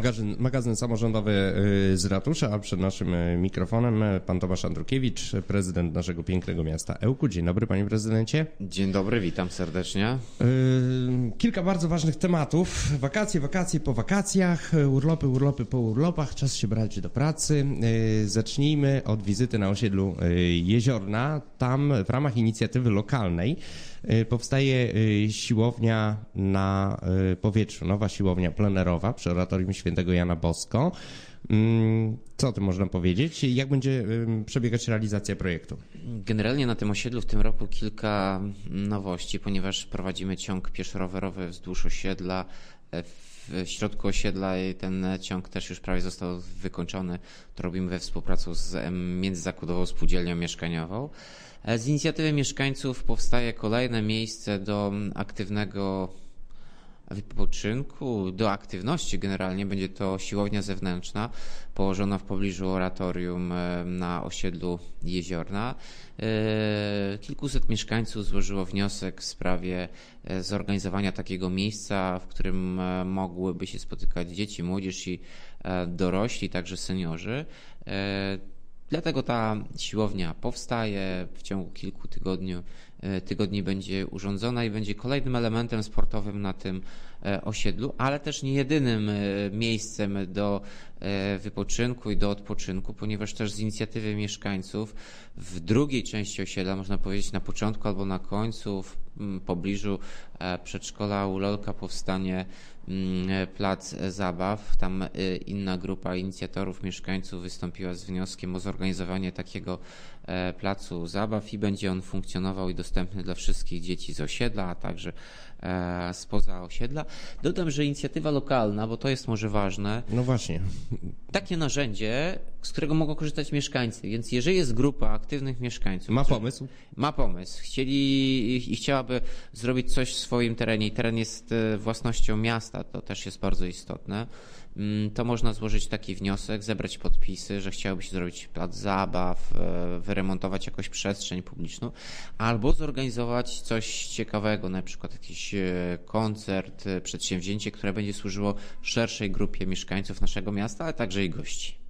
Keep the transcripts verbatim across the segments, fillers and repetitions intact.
magazyn, magazyn samorządowy z ratusza, a przed naszym mikrofonem pan Tomasz Andrukiewicz, prezydent naszego pięknego miasta Ełku. Dzień dobry, panie prezydencie. Dzień dobry, witam serdecznie. Kilka bardzo ważnych tematów. Wakacje, wakacje po wakacjach, urlopy, urlopy po urlopach, czas się brać do pracy. Zacznijmy od wizyty na osiedlu Jeziorna. Tam w ramach inicjatywy lokalnej powstaje siłownia na powietrzu, nowa siłownia plenerowa przy Oratorium Świętego Jana Bosko. Co o tym można powiedzieć? Jak będzie przebiegać realizacja projektu? Generalnie na tym osiedlu w tym roku kilka nowości, ponieważ prowadzimy ciąg pieszo-rowerowy wzdłuż osiedla. W środku osiedla ten ciąg też już prawie został wykończony. To robimy we współpracy z Międzyzakładową Spółdzielnią Mieszkaniową. Z inicjatywy mieszkańców powstaje kolejne miejsce do aktywnego wypoczynku, do aktywności generalnie. Będzie to siłownia zewnętrzna położona w pobliżu oratorium na osiedlu Jeziorna. Kilkuset mieszkańców złożyło wniosek w sprawie zorganizowania takiego miejsca, w którym mogłyby się spotykać dzieci, młodzież i dorośli, także seniorzy. Dlatego ta siłownia powstaje, w ciągu kilku tygodni, tygodni będzie urządzona i będzie kolejnym elementem sportowym na tym osiedlu, ale też nie jedynym miejscem do wypoczynku i do odpoczynku, ponieważ też z inicjatywy mieszkańców w drugiej części osiedla, można powiedzieć na początku albo na końcu, w pobliżu przedszkola u Lolka powstanie plac zabaw. Tam inna grupa inicjatorów, mieszkańców wystąpiła z wnioskiem o zorganizowanie takiego placu zabaw i będzie on funkcjonował i dostępny dla wszystkich dzieci z osiedla, a także spoza osiedla. Dodam, że inicjatywa lokalna, bo to jest może ważne. No właśnie. Takie narzędzie, z którego mogą korzystać mieszkańcy, więc jeżeli jest grupa aktywnych mieszkańców. Ma pomysł? Ma pomysł. Chcieli i chciałaby zrobić coś w swoim terenie i teren jest własnością miasta, to też jest bardzo istotne. To można złożyć taki wniosek, zebrać podpisy, że chciałoby się zrobić plac zabaw, wyremontować jakąś przestrzeń publiczną, albo zorganizować coś ciekawego, na przykład jakiś koncert, przedsięwzięcie, które będzie służyło szerszej grupie mieszkańców naszego miasta, ale także i gości.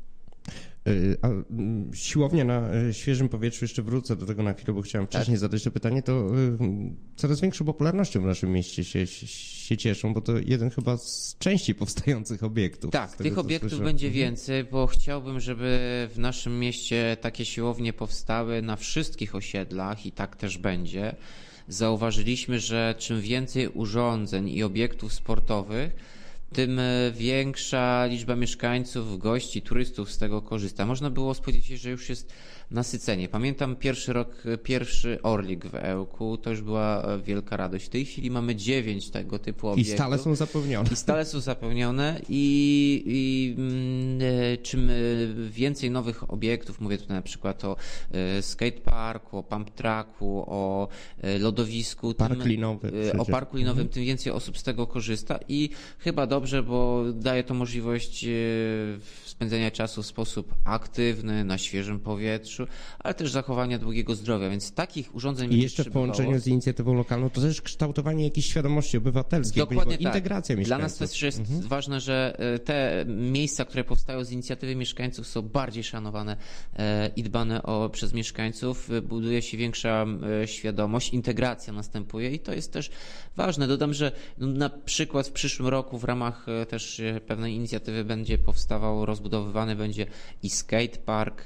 A siłownia na świeżym powietrzu, jeszcze wrócę do tego na chwilę, bo chciałem wcześniej tak. zadać to pytanie, to coraz większą popularnością w naszym mieście się, się cieszą, bo to jeden chyba z częściej powstających obiektów. Tak, tego, tych obiektów słyszę. będzie więcej, bo chciałbym, żeby w naszym mieście takie siłownie powstały na wszystkich osiedlach i tak też będzie. Zauważyliśmy, że czym więcej urządzeń i obiektów sportowych, tym większa liczba mieszkańców, gości, turystów z tego korzysta. Można było spodziewać się, że już jest nasycenie. Pamiętam pierwszy rok, pierwszy Orlik w Ełku, to już była wielka radość. W tej chwili mamy dziewięć tego typu obiektów. I stale są zapełnione. I stale są zapełnione i, i czym więcej nowych obiektów, mówię tutaj na przykład o skateparku, o pump tracku, o lodowisku. Park tym, linowy. O parku linowym, mhm. tym więcej osób z tego korzysta i chyba dobrze, bo daje to możliwość spędzenia czasu w sposób aktywny, na świeżym powietrzu, ale też zachowania długiego zdrowia, więc takich urządzeń I jeszcze w połączeniu z inicjatywą lokalną to też kształtowanie jakiejś świadomości obywatelskiej, dokładnie tak. integracja mieszkańców. Dla nas też jest mhm. ważne, że te miejsca, które powstają z inicjatywy mieszkańców są bardziej szanowane i dbane o przez mieszkańców, buduje się większa świadomość, integracja następuje i to jest też ważne. Dodam, że na przykład w przyszłym roku w ramach też pewnej inicjatywy będzie powstawał, rozbudowywany będzie i skatepark,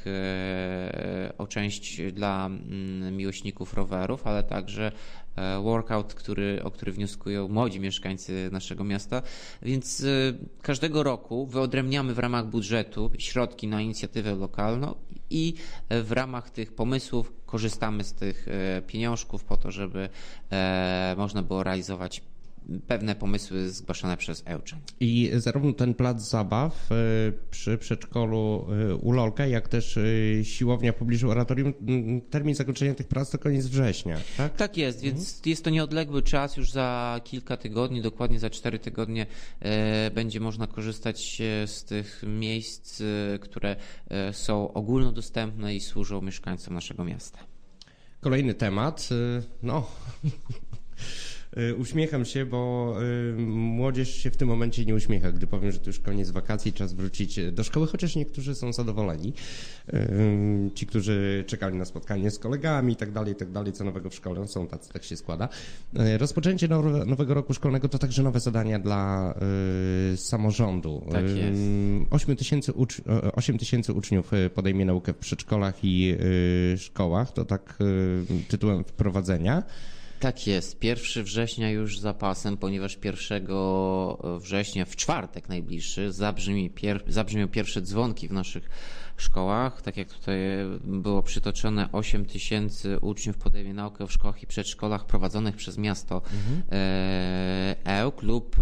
o część dla miłośników rowerów, ale także workout, który, o który wnioskują młodzi mieszkańcy naszego miasta, więc każdego roku wyodrębniamy w ramach budżetu środki na inicjatywę lokalną i w ramach tych pomysłów korzystamy z tych pieniążków po to, żeby można było realizować pewne pomysły zgłaszane przez Ełczan. I zarówno ten plac zabaw przy przedszkolu u Lolka, jak też siłownia w pobliżu oratorium, termin zakończenia tych prac to koniec września, tak? Tak jest, mhm. więc jest to nieodległy czas, już za kilka tygodni, dokładnie za cztery tygodnie będzie można korzystać z tych miejsc, które są ogólnodostępne i służą mieszkańcom naszego miasta. Kolejny temat, no... Uśmiecham się, bo młodzież się w tym momencie nie uśmiecha, gdy powiem, że to już koniec wakacji, czas wrócić do szkoły, chociaż niektórzy są zadowoleni. Ci, którzy czekali na spotkanie z kolegami i tak dalej, i tak dalej, co nowego w szkole, są tacy, tak się składa. Rozpoczęcie nowego roku szkolnego to także nowe zadania dla samorządu. Tak jest. osiem tysięcy ucz- osiem tysięcy uczniów podejmie naukę w przedszkolach i szkołach, to tak tytułem wprowadzenia. Tak jest. pierwszego września już za pasem, ponieważ pierwszego września, w czwartek najbliższy, zabrzmi pier- zabrzmią pierwsze dzwonki w naszych szkołach. Tak jak tutaj było przytoczone, osiem tysięcy uczniów podejmie naukę w szkołach i przedszkolach prowadzonych przez miasto mhm. Ełk lub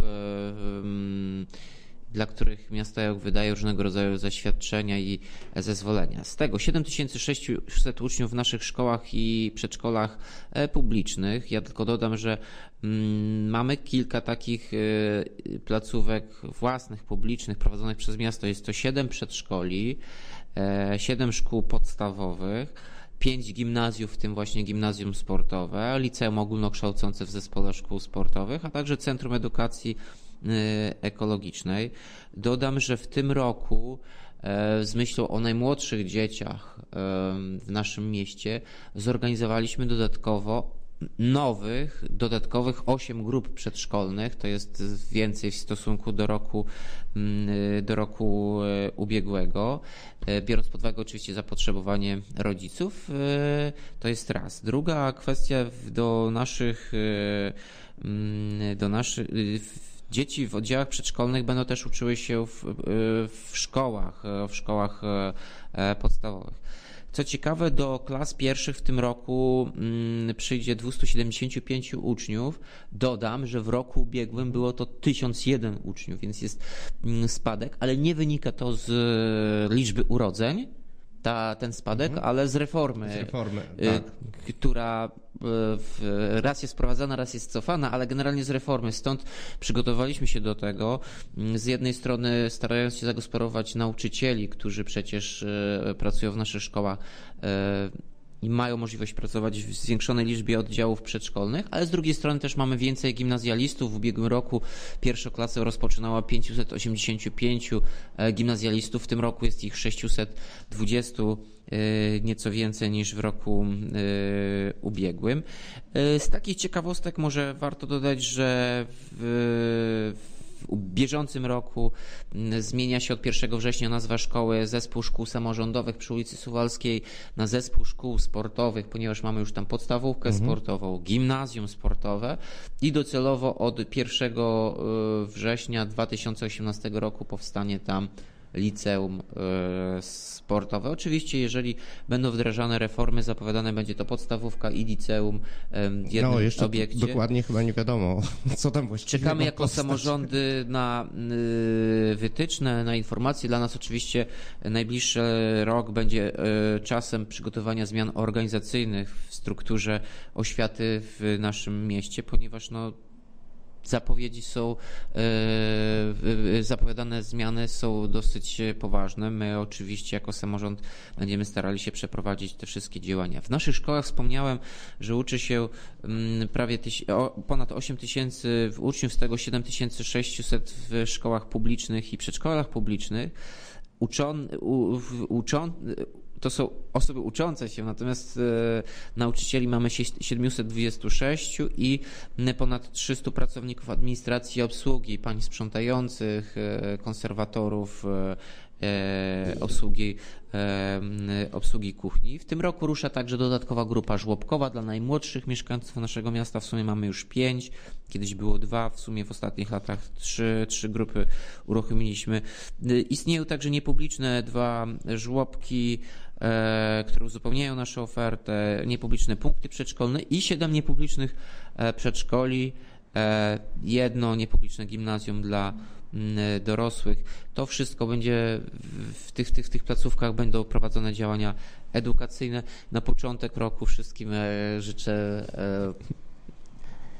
dla których miasto Ełk wydaje różnego rodzaju zaświadczenia i zezwolenia. Z tego siedem tysięcy sześćset uczniów w naszych szkołach i przedszkolach publicznych. Ja tylko dodam, że mamy kilka takich placówek własnych, publicznych, prowadzonych przez miasto. Jest to siedem przedszkoli, siedem szkół podstawowych, pięć gimnazjów, w tym właśnie gimnazjum sportowe, liceum ogólnokształcące w zespole szkół sportowych, a także Centrum Edukacji Ekologicznej. Dodam, że w tym roku z myślą o najmłodszych dzieciach w naszym mieście zorganizowaliśmy dodatkowo nowych, dodatkowych osiem grup przedszkolnych. To jest więcej w stosunku do roku, do roku ubiegłego. Biorąc pod uwagę oczywiście zapotrzebowanie rodziców, to jest raz. Druga kwestia do naszych, do naszych dzieci w oddziałach przedszkolnych będą też uczyły się w, w szkołach, w szkołach podstawowych. Co ciekawe, do klas pierwszych w tym roku przyjdzie dwieście siedemdziesiąt pięć uczniów. Dodam, że w roku ubiegłym było to tysiąc jeden uczniów, więc jest spadek, ale nie wynika to z liczby urodzeń, ta, ten spadek, mhm. ale z reformy, z reformy tak. która raz jest wprowadzana, raz jest cofana, ale generalnie z reformy. Stąd przygotowaliśmy się do tego. Z jednej strony starając się zagospodarować nauczycieli, którzy przecież pracują w naszych szkołach i mają możliwość pracować w zwiększonej liczbie oddziałów przedszkolnych, ale z drugiej strony też mamy więcej gimnazjalistów. W ubiegłym roku pierwszą klasę rozpoczynała pięćset osiemdziesiąt pięć gimnazjalistów, w tym roku jest ich sześćset dwadzieścia, nieco więcej niż w roku ubiegłym. Z takich ciekawostek może warto dodać, że w W bieżącym roku zmienia się od pierwszego września nazwa szkoły Zespół Szkół Samorządowych przy ulicy Suwalskiej na Zespół Szkół Sportowych, ponieważ mamy już tam podstawówkę mhm. sportową, gimnazjum sportowe i docelowo od pierwszego września dwa tysiące osiemnastego roku powstanie tam liceum sportowe. Oczywiście, jeżeli będą wdrażane reformy, zapowiadane będzie to podstawówka i liceum w jednym no, jeszcze obiekcie. Dokładnie chyba nie wiadomo, co tam właściwie Czekamy jako powstać. samorządy na wytyczne, na informacje. Dla nas oczywiście najbliższy rok będzie czasem przygotowania zmian organizacyjnych w strukturze oświaty w naszym mieście, ponieważ no zapowiedzi są, yy, zapowiadane zmiany są dosyć poważne. My oczywiście jako samorząd będziemy starali się przeprowadzić te wszystkie działania. W naszych szkołach wspomniałem, że uczy się yy, prawie tyś, o, ponad osiem tysięcy uczniów, z tego siedem tysięcy sześćset w szkołach publicznych i przedszkolach publicznych. Uczon, u, uczon, to są osoby uczące się, natomiast e, nauczycieli mamy siedemset dwadzieścia sześć i ponad trzystu pracowników administracji i obsługi, pań sprzątających, e, konserwatorów, e, obsługi, e, obsługi kuchni. W tym roku rusza także dodatkowa grupa żłobkowa dla najmłodszych mieszkańców naszego miasta. W sumie mamy już pięć, kiedyś było dwa, w sumie w ostatnich latach trzy, trzy grupy uruchomiliśmy. Istnieją także niepubliczne dwa żłobki, które uzupełniają naszą ofertę, niepubliczne punkty przedszkolne i siedem niepublicznych przedszkoli, jedno niepubliczne gimnazjum dla dorosłych. To wszystko będzie w tych, tych, tych placówkach będą prowadzone działania edukacyjne. Na początek roku wszystkim życzę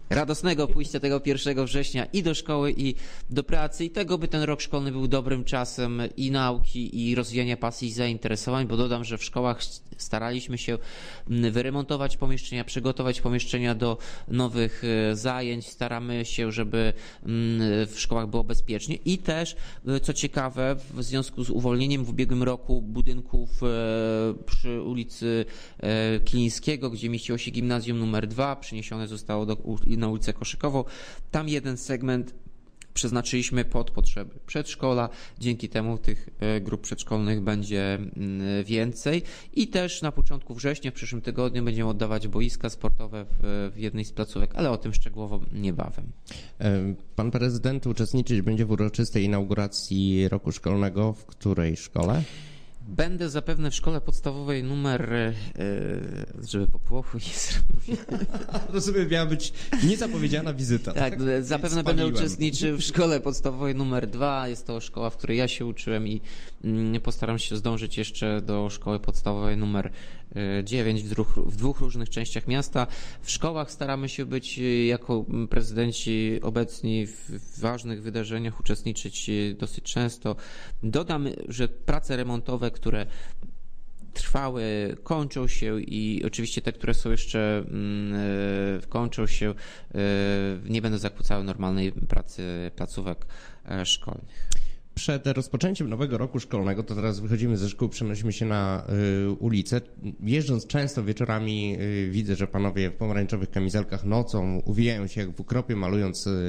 radosnego pójścia tego pierwszego września i do szkoły, i do pracy, i tego, by ten rok szkolny był dobrym czasem i nauki, i rozwijania pasji i zainteresowań, bo dodam, że w szkołach staraliśmy się wyremontować pomieszczenia, przygotować pomieszczenia do nowych zajęć, staramy się, żeby w szkołach było bezpiecznie i też, co ciekawe, w związku z uwolnieniem w ubiegłym roku budynków przy ulicy Kilińskiego, gdzie mieściło się gimnazjum numer dwa, przeniesione zostało do, na ulicę Koszykową. Tam jeden segment przeznaczyliśmy pod potrzeby przedszkola. Dzięki temu tych grup przedszkolnych będzie więcej. I też na początku września, w przyszłym tygodniu, będziemy oddawać boiska sportowe w, w jednej z placówek, ale o tym szczegółowo niebawem. Pan prezydent uczestniczyć będzie w uroczystej inauguracji roku szkolnego w której szkole? Będę zapewne w szkole podstawowej numer, żeby popłochu nie zrobić. Rozumiem, miała być niezapowiedziana wizyta. Tak, tak? Zapewne Spaliłem. będę uczestniczył w szkole podstawowej numer dwa. Jest to szkoła, w której ja się uczyłem i postaram się zdążyć jeszcze do szkoły podstawowej numer dziewięć w dwóch, w dwóch różnych częściach miasta. W szkołach staramy się być jako prezydenci obecni w ważnych wydarzeniach, uczestniczyć dosyć często. Dodam, że prace remontowe, które trwały, kończą się i oczywiście te, które są jeszcze yy, kończą się, yy, nie będą zakłócały normalnej pracy placówek yy, szkolnych. Przed rozpoczęciem nowego roku szkolnego, to teraz wychodzimy ze szkół, przenosimy się na y, ulicę. Jeżdżąc często wieczorami y, widzę, że panowie w pomarańczowych kamizelkach nocą uwijają się jak w ukropie, malując y,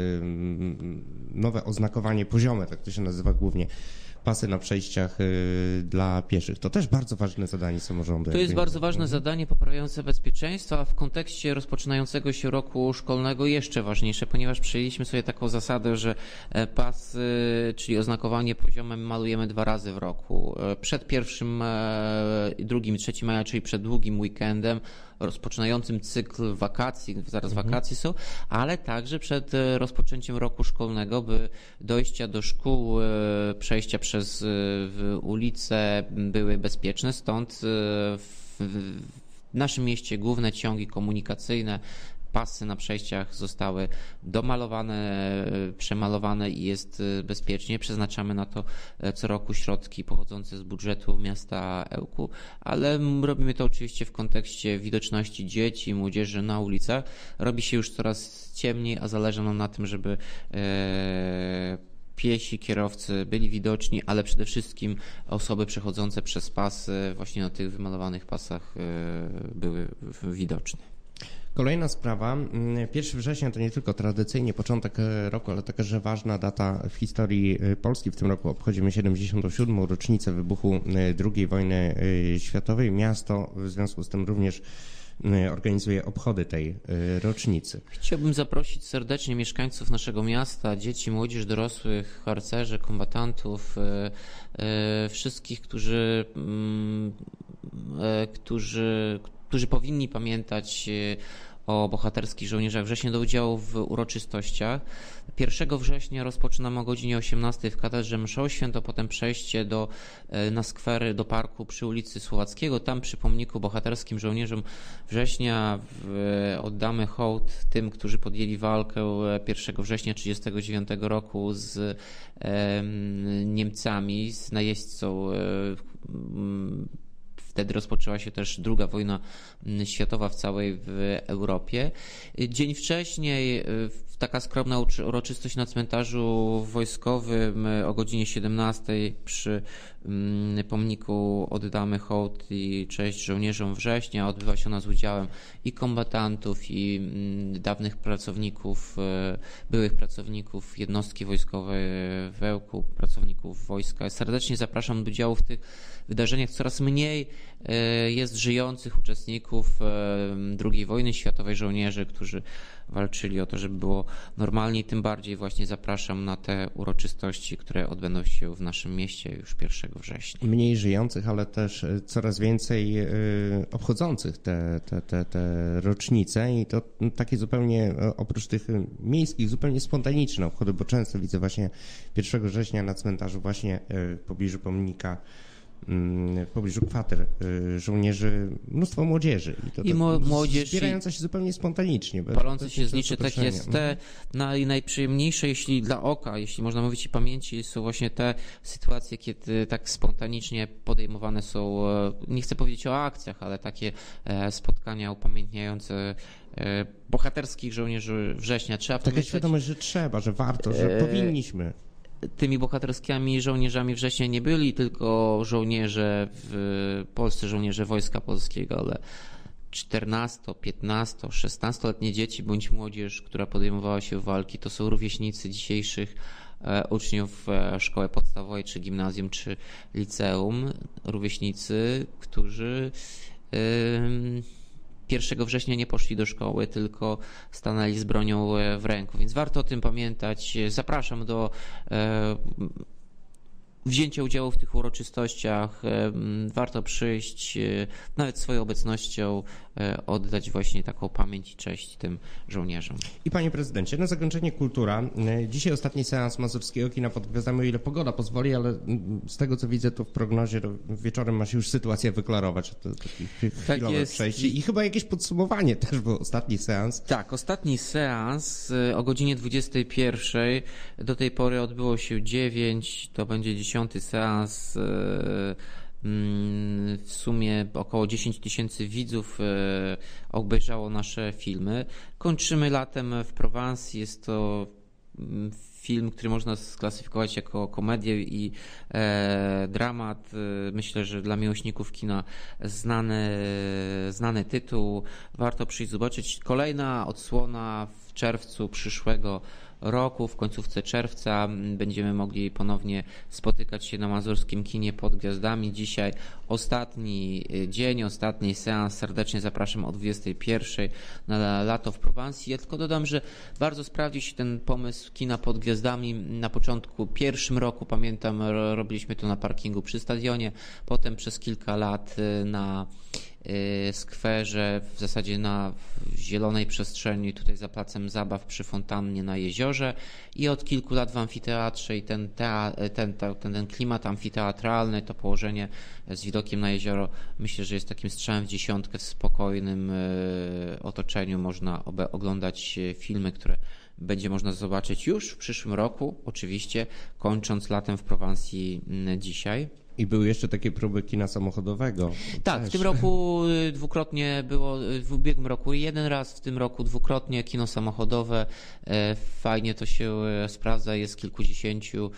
nowe oznakowanie poziome, tak to się nazywa głównie, pasy na przejściach y, dla pieszych. To też bardzo ważne zadanie samorządu. To jest bardzo ważne zadanie poprawiające bezpieczeństwo, a w kontekście rozpoczynającego się roku szkolnego jeszcze ważniejsze, ponieważ przyjęliśmy sobie taką zasadę, że pas, czyli oznakowanie poziome malujemy dwa razy w roku. Przed pierwszym, drugim, trzecim maja, czyli przed długim weekendem, rozpoczynającym cykl wakacji, zaraz mhm. wakacje są, ale także przed rozpoczęciem roku szkolnego, by dojścia do szkół, przejścia przez ulice były bezpieczne. Stąd w naszym mieście główne ciągi komunikacyjne, pasy na przejściach zostały domalowane, przemalowane i jest bezpiecznie. Przeznaczamy na to co roku środki pochodzące z budżetu miasta Ełku, ale robimy to oczywiście w kontekście widoczności dzieci, młodzieży na ulicach. Robi się już coraz ciemniej, a zależy nam na tym, żeby e, piesi, kierowcy byli widoczni, ale przede wszystkim osoby przechodzące przez pasy właśnie na tych wymalowanych pasach e, były widoczne. Kolejna sprawa. pierwszego września to nie tylko tradycyjnie początek roku, ale także ważna data w historii Polski. W tym roku obchodzimy siedemdziesiątą siódmą rocznicę wybuchu drugiej wojny światowej. Miasto w związku z tym również organizuje obchody tej rocznicy. Chciałbym zaprosić serdecznie mieszkańców naszego miasta, dzieci, młodzież, dorosłych, harcerzy, kombatantów, wszystkich, którzy, którzy którzy powinni pamiętać o bohaterskich żołnierzach września, do udziału w uroczystościach. pierwszego września rozpoczynamy o godzinie osiemnastej w katedrze mszą święto, potem przejście do, na skwery, do parku przy ulicy Słowackiego. Tam przy pomniku bohaterskim żołnierzom września w, oddamy hołd tym, którzy podjęli walkę pierwszego września tysiąc dziewięćset trzydziestego dziewiątego roku z e, Niemcami, z najeźdźcą e, Wtedy rozpoczęła się też druga wojna światowa w całej w Europie. Dzień wcześniej taka skromna uroczystość na cmentarzu wojskowym o godzinie siedemnastej przy pomniku oddamy hołd i cześć żołnierzom września. Odbywa się ona z udziałem i kombatantów, i dawnych pracowników, byłych pracowników jednostki wojskowej w Ełku, pracowników wojska. Serdecznie zapraszam do udziału w tych wydarzeniach. Coraz mniej jest żyjących uczestników drugiej wojny światowej, żołnierzy, którzy walczyli o to, żeby było normalniej. Tym bardziej właśnie zapraszam na te uroczystości, które odbędą się w naszym mieście już pierwszego września. Mniej żyjących, ale też coraz więcej obchodzących te, te, te, te rocznice i to takie zupełnie, oprócz tych miejskich, zupełnie spontaniczne obchody, bo często widzę właśnie pierwszego września na cmentarzu właśnie w pobliżu pomnika w pobliżu kwater żołnierzy mnóstwo młodzieży. I to I tak młodzież zbierająca się zupełnie spontanicznie. Palące się zliczy, tak jest. Te naj, najprzyjemniejsze, jeśli dla oka, jeśli można mówić i pamięci, są właśnie te sytuacje, kiedy tak spontanicznie podejmowane są, nie chcę powiedzieć o akcjach, ale takie spotkania upamiętniające bohaterskich żołnierzy września. Trzeba Taka pomyśleć, świadomość, że trzeba, że warto, że e... powinniśmy. Tymi bohaterskimi żołnierzami września nie byli tylko żołnierze w Polsce, żołnierze Wojska Polskiego, ale czternasto, piętnasto, szesnastoletnie dzieci bądź młodzież, która podejmowała się walki, to są rówieśnicy dzisiejszych uczniów szkoły podstawowej, czy gimnazjum, czy liceum. Rówieśnicy, którzy pierwszego września nie poszli do szkoły, tylko stanęli z bronią w ręku, więc warto o tym pamiętać. Zapraszam do wzięcia udziału w tych uroczystościach. Warto przyjść, nawet swoją obecnością oddać właśnie taką pamięć i cześć tym żołnierzom. I panie prezydencie, na zakończenie kultura. Dzisiaj ostatni seans Mazurskiego Kina pod Gwiazdami, o ile pogoda pozwoli, ale z tego co widzę to w prognozie to wieczorem ma się już sytuacja wyklarować. To, to tak chwilowe jest. przejście i chyba jakieś podsumowanie też, bo ostatni seans. Tak, ostatni seans o godzinie dwudziestej pierwszej. Do tej pory odbyło się dziewięć, to będzie dziesiąty seans. W sumie około dziesięć tysięcy widzów obejrzało nasze filmy. Kończymy latem w Prowans. Jest to film, który można sklasyfikować jako komedię i e, dramat. Myślę, że dla miłośników kina znany, znany tytuł. Warto przyjść zobaczyć. Kolejna odsłona w czerwcu przyszłego roku, w końcówce czerwca będziemy mogli ponownie spotykać się na mazurskim kinie pod Gwiazdami. Dzisiaj ostatni dzień, ostatni seans. Serdecznie zapraszam o dwudziestej pierwszej na Lato w Prowansji. Ja tylko dodam, że bardzo sprawdzi się ten pomysł kina pod Gwiazdami. Na początku, pierwszym roku, pamiętam, robiliśmy to na parkingu przy stadionie, potem przez kilka lat na skwerze, w zasadzie na zielonej przestrzeni, tutaj za placem zabaw przy fontannie na jeziorze i od kilku lat w amfiteatrze i ten, tea, ten, ten, ten klimat amfiteatralny, to położenie z widokiem na jezioro, myślę, że jest takim strzałem w dziesiątkę. W spokojnym otoczeniu można oglądać filmy, które będzie można zobaczyć już w przyszłym roku, oczywiście, kończąc latem w Prowansji dzisiaj. I były jeszcze takie próby kina samochodowego. Tak, też. W tym roku dwukrotnie było, w ubiegłym roku jeden raz, w tym roku dwukrotnie kino samochodowe. Fajnie to się sprawdza, jest kilkudziesięciu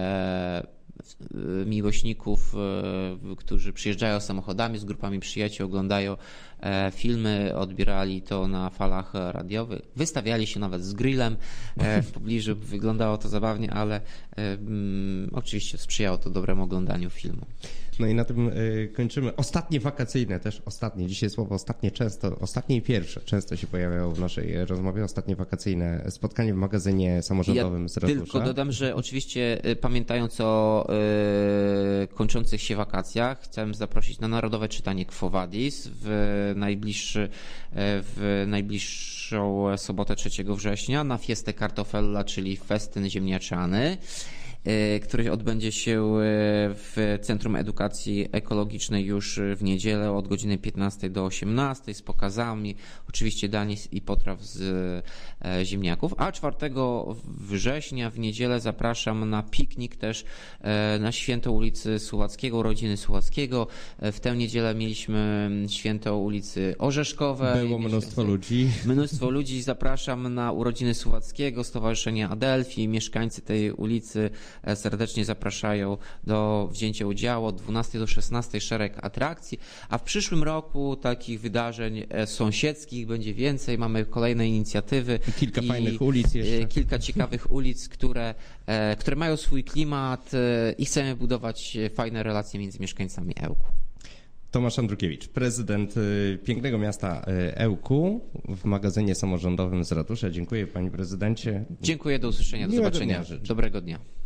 miłośników, którzy przyjeżdżają samochodami z grupami przyjaciół, oglądają filmy, odbierali to na falach radiowych, wystawiali się nawet z grillem w pobliżu, wyglądało to zabawnie, ale um, oczywiście sprzyjało to dobremu oglądaniu filmu. No i na tym y, kończymy. Ostatnie wakacyjne też, ostatnie, dzisiaj słowo ostatnie często, ostatnie i pierwsze często się pojawiają w naszej rozmowie, ostatnie wakacyjne spotkanie w magazynie samorządowym ja z Ratusza. Tylko dodam, że oczywiście pamiętając o y, kończących się wakacjach, chciałem zaprosić na Narodowe Czytanie Quo Vadis w najbliższy, w najbliższą sobotę trzeciego września na Fiestę Kartofella, czyli festyn ziemniaczany, który odbędzie się w Centrum Edukacji Ekologicznej już w niedzielę od godziny piętnastej do osiemnastej z pokazami, oczywiście danie i potraw z ziemniaków, a czwartego września w niedzielę zapraszam na piknik też na święto ulicy Sułackiego, urodziny Sułackiego. W tę niedzielę mieliśmy święto ulicy Orzeszkowej. Było mnóstwo ludzi. Mnóstwo ludzi. Zapraszam na urodziny Sułackiego, Stowarzyszenie Adelphi. Mieszkańcy tej ulicy serdecznie zapraszają do wzięcia udziału od dwunastej do szesnastej szereg atrakcji, a w przyszłym roku takich wydarzeń sąsiedzkich będzie więcej. Mamy kolejne inicjatywy. I kilka i fajnych ulic jeszcze. Kilka ciekawych ulic, które, które mają swój klimat i chcemy budować fajne relacje między mieszkańcami Ełku. Tomasz Andrukiewicz, prezydent pięknego miasta Ełku w magazynie samorządowym z Ratusza. Dziękuję panie prezydencie. Dziękuję, do usłyszenia, do Miłego zobaczenia. dnia życzę. Dobrego dnia.